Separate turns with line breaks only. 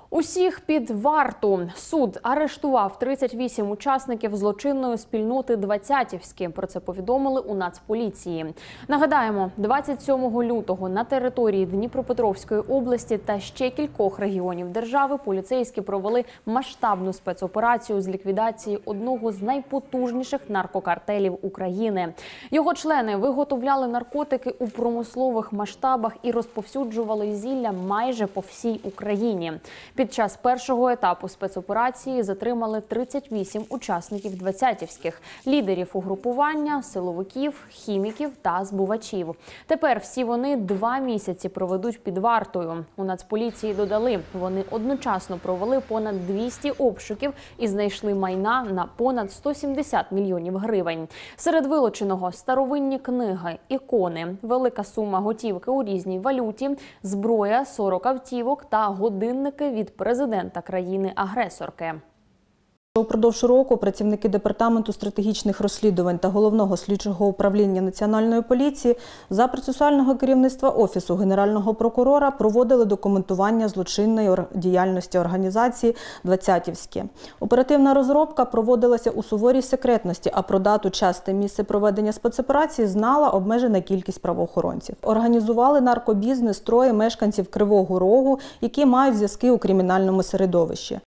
Усіх під варту. Суд арештував 38 учасників злочинної спільноти «Двадцятівські». Про це повідомили у Нацполіції. Нагадаємо, 27 лютого на території Дніпропетровської області та ще кількох регіонів держави поліцейські провели масштабну спецоперацію з ліквідації одного з найпотужніших наркокартелів України. Його члени виготовляли наркотики у промислових масштабах і розповсюджували зілля майже по всій Україні. Під час першого етапу спецоперації затримали 38 учасників «Двадцятівських» – лідерів угрупування, силовиків, хіміків та збувачів. Тепер всі вони 2 місяці проведуть під вартою. У Нацполіції додали, вони одночасно провели понад 200 обшуків і знайшли майна на понад 170 мільйонів гривень. Серед вилученого – старовинні книги, ікони, велика сума готівки у різній валюті, зброя, 40 автівок та годинники від президента країни-агресорки.
Упродовж року працівники Департаменту стратегічних розслідувань та Головного слідчого управління Національної поліції за процесуального керівництва Офісу Генерального прокурора проводили документування злочинної діяльності організації «Двадцятівські». Оперативна розробка проводилася у суворій секретності, а про дату, час та місце проведення спецоперації знала обмежена кількість правоохоронців. Організували наркобізнес троє мешканців Кривого Рогу, які мають зв'язки у кримінальному середовищі.